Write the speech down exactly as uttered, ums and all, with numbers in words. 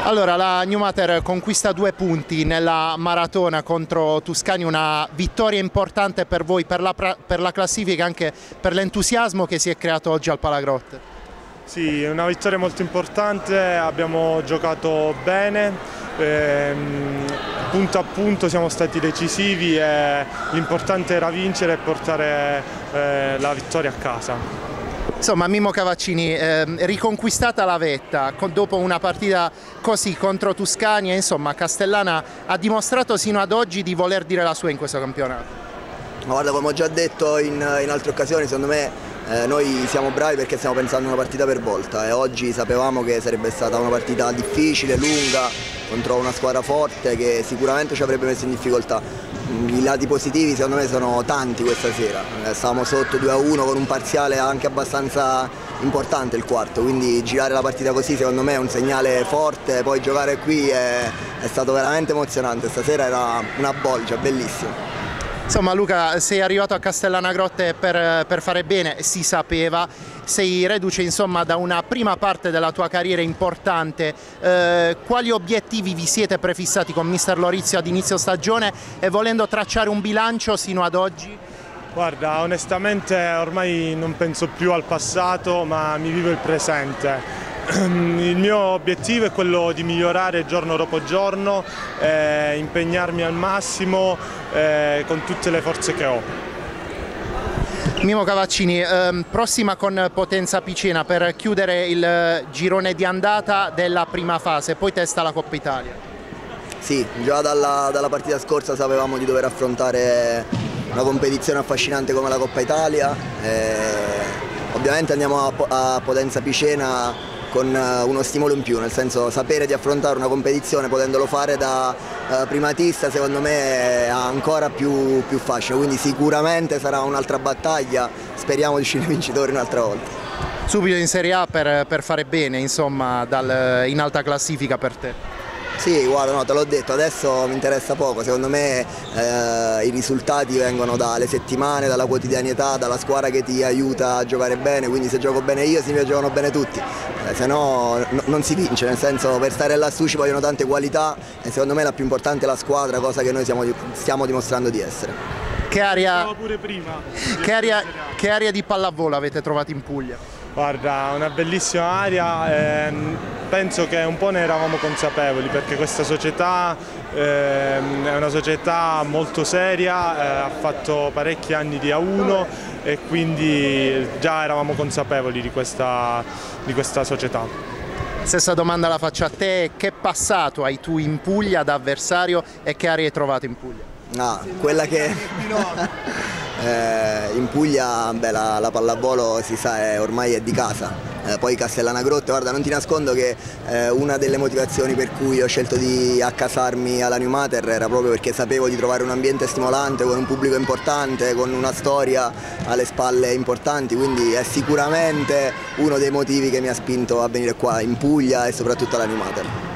Allora, la New Mater conquista due punti nella maratona contro Tuscani, una vittoria importante per voi, per la, per la classifica, anche per l'entusiasmo che si è creato oggi al Palagrotte. Sì, è una vittoria molto importante, abbiamo giocato bene, ehm, punto a punto siamo stati decisivi e l'importante era vincere e portare eh, la vittoria a casa. Insomma, Mimmo Cavaccini, eh, riconquistata la vetta dopo una partita così contro Tuscani, e insomma Castellana ha dimostrato sino ad oggi di voler dire la sua in questo campionato. Guarda, come ho già detto in, in altre occasioni, secondo me eh, noi siamo bravi perché stiamo pensando a una partita per volta, e oggi sapevamo che sarebbe stata una partita difficile, lunga, contro una squadra forte che sicuramente ci avrebbe messo in difficoltà. I lati positivi secondo me sono tanti questa sera, stavamo sotto due a uno con un parziale anche abbastanza importante il quarto, quindi girare la partita così secondo me è un segnale forte, poi giocare qui è, è stato veramente emozionante, stasera era una bolgia, bellissimo. Insomma Luca, sei arrivato a Castellana Grotte per, per fare bene, si sapeva, sei reduce insomma da una prima parte della tua carriera importante, eh, quali obiettivi vi siete prefissati con mister Lorizio ad inizio stagione e volendo tracciare un bilancio sino ad oggi? Guarda, onestamente ormai non penso più al passato, ma mi vivo il presente. Il mio obiettivo è quello di migliorare giorno dopo giorno, eh, impegnarmi al massimo eh, con tutte le forze che ho. Mimmo Cavaccini, ehm, prossima con Potenza Picena per chiudere il girone di andata della prima fase, poi testa la Coppa Italia. Sì, già dalla, dalla partita scorsa sapevamo di dover affrontare una competizione affascinante come la Coppa Italia. Eh, ovviamente andiamo a, a Potenza Picena con uno stimolo in più, nel senso sapere di affrontare una competizione potendolo fare da uh, primatista secondo me è ancora più, più facile, quindi sicuramente sarà un'altra battaglia, speriamo di uscire vincitori un'altra volta. Subito in Serie A per, per fare bene, insomma, dal, in alta classifica per te. Sì, guarda, no, te l'ho detto, adesso mi interessa poco, secondo me eh, i risultati vengono dalle settimane, dalla quotidianità, dalla squadra che ti aiuta a giocare bene, quindi se gioco bene io significa che giocano bene tutti, eh, se no, no non si vince, nel senso per stare lassù ci vogliono tante qualità e secondo me la più importante è la squadra, cosa che noi siamo, stiamo dimostrando di essere. Che area, pure prima. Che area, che area di pallavolo avete trovato in Puglia? Guarda, una bellissima area, ehm, penso che un po' ne eravamo consapevoli perché questa società ehm, è una società molto seria, eh, ha fatto parecchi anni di A uno e quindi già eravamo consapevoli di questa, di questa società. Stessa domanda la faccio a te, che passato hai tu in Puglia da avversario e che aree hai trovato in Puglia? No, quella che eh, in Puglia beh, la, la pallavolo si sa è, ormai è di casa, eh, poi Castellana Grotte, guarda non ti nascondo che eh, una delle motivazioni per cui ho scelto di accasarmi alla New Mater era proprio perché sapevo di trovare un ambiente stimolante con un pubblico importante, con una storia alle spalle importanti, quindi è sicuramente uno dei motivi che mi ha spinto a venire qua in Puglia e soprattutto alla New Mater.